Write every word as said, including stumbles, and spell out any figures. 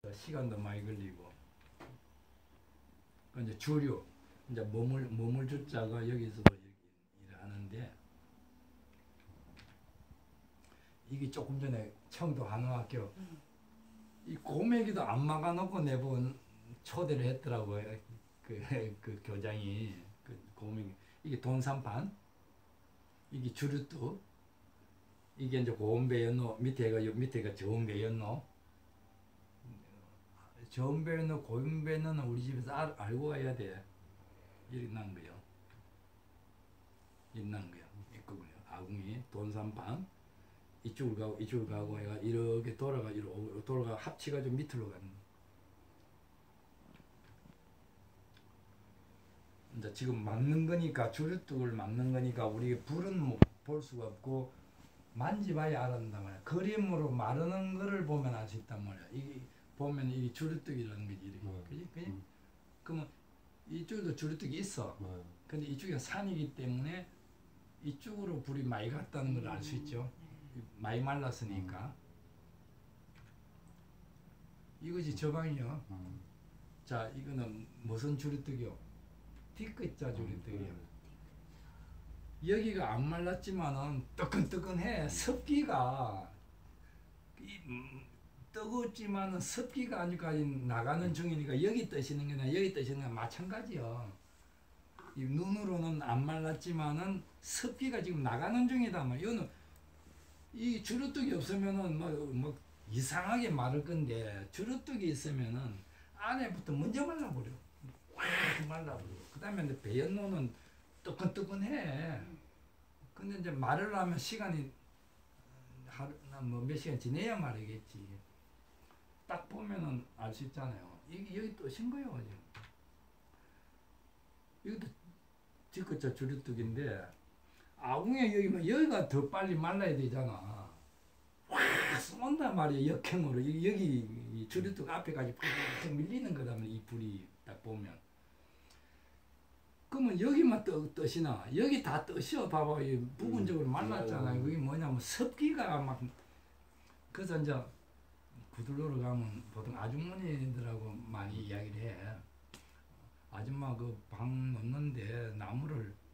시간도 많이 걸리고. 이제 주류, 이제 머물 머물 주자가 여기서도 여기 일하는데 이게 조금 전에 청도 한화학교 음. 이 고메기도 안 막아놓고 내본 초대를 했더라고요. 그, 그 교장이 그 고메기 이게 돈산판 이게 주류뚝 이게 이제 고온배연로 밑에가 밑에가 저온배연로 저온배연로 고온배연로는 우리 집에서 알, 알고 가야 돼. 이렇게 난 거요. 이렇게 난 거요. 있거든요. 아궁이 돈산판 이쪽을 가고 이쪽을 가고 얘가 이렇게 돌아가 이렇게 돌아가 합치가 좀 밑으로 가는. 이제 지금 막는 거니까 주류뚝을 막는 거니까 우리 불은 뭐 볼 수가 없고 만지봐야 알았단 말이야. 그림으로 마르는 거를 보면 알 수 있단 말이야. 이게 보면 이게 주류뚝이라는 거지 이렇게. 네. 그지? 그지? 음. 그러면 이쪽도 주류뚝이 있어. 네. 근데 이쪽이 산이기 때문에 이쪽으로 불이 많이 갔다는 걸 알 수 있죠. 네. 많이 말랐으니까. 음. 이것이 저방이요. 음. 자, 이거는 무슨 주류뚝이요? 뒤끝자 주류뚝이요. 음. 여기가 안 말랐지만은 뜨끈뜨끈해. 습기가 이, 음, 뜨겁지만은 습기가 아직까지 나가는 중이니까 여기 뜨시는 거나 여기 뜨시는 거나 마찬가지요. 이 눈으로는 안 말랐지만은 습기가 지금 나가는 중이다. 뭐 이거는 이 주류뚝이 없으면은 뭐, 뭐 이상하게 마를 건데 주류뚝이 있으면은 안에부터 먼저 말라버려. 확 말라버려. 그다음에 배연로는 뜨끈뜨끈해. 근데 이제 마르려면 시간이 하루 뭐 몇 시간 지내야 마르겠지. 딱 보면은 알 수 있잖아요. 이게 여기 뜨신 거예요, 지금. 이것도 뒤끝자 주류뚝인데 아궁이 여기면 여기가 더 빨리 말라야 되잖아. 확 쏜단 말이야, 역행으로. 여기 주류뚝 앞에까지 팍 밀리는 거라면 이 불이 딱 보면. 그러면 여기만 떠, 떠시나? 여기 다 떠셔. 봐봐. 부분적으로 말랐잖아요. 그게 뭐냐면 습기가 막. 그래서 이제 구들로를 가면 보통 아주머니들하고 많이 이야기를 해. 아줌마 그 방 넣는데 나무를